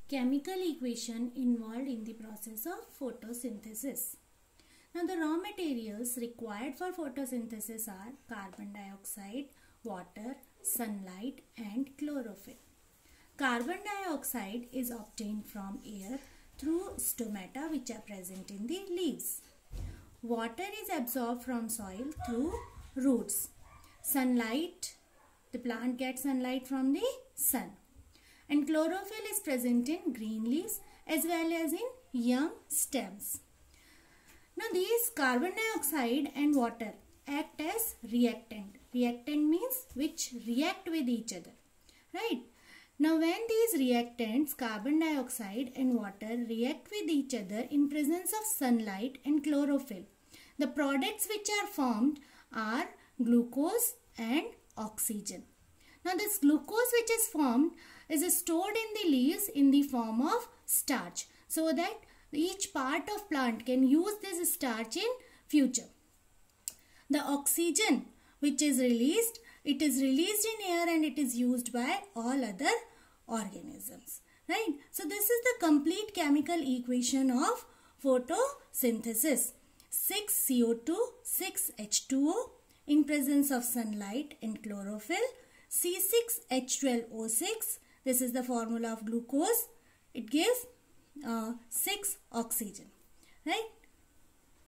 chemical equation involved in the process of photosynthesis. Now the raw materials required for photosynthesis are carbon dioxide, water, sunlight and chlorophyll. Carbon dioxide is obtained from air through stomata which are present in the leaves. Water is absorbed from soil through roots. Sunlight, the plant gets sunlight from the sun. And chlorophyll is present in green leaves as well as in young stems. Now these carbon dioxide and water act as reactant. Reactant means which react with each other. Right? Now when these reactants, carbon dioxide and water, react with each other in presence of sunlight and chlorophyll, the products which are formed are glucose and oxygen. Now this glucose which is formed is stored in the leaves in the form of starch, so that each part of plant can use this starch in future. The oxygen which is released, it is released in air and it is used by all other organisms. Right? So this is the complete chemical equation of photosynthesis. 6 CO2, 6 H2O in presence of sunlight and chlorophyll. C6H12O6, this is the formula of glucose. It gives 6 oxygen. Right?